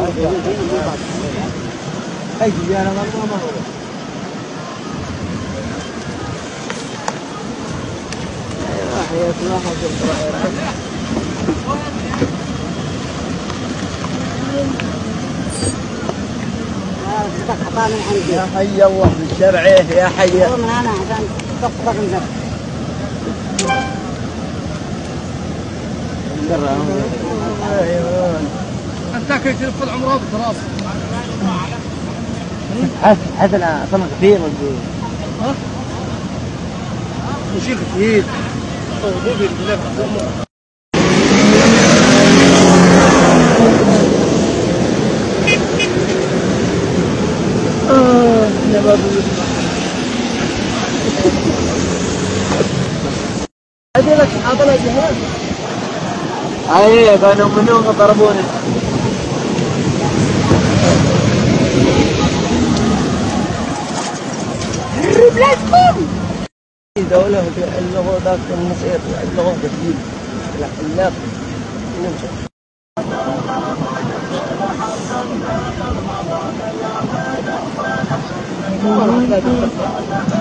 يا حي الله من شرعه يا حي. من هنا عشان تطبق انت. انت كيف تلف عمره بالراس. حتى انا طمع كثير موجود. ها؟ وشيء كثير. هذولك حاطين الجهاز. اي كانوا منهم ضربوني. بلادكم. دولة اللغة ذاك المصير اللغة جديد. لا لا.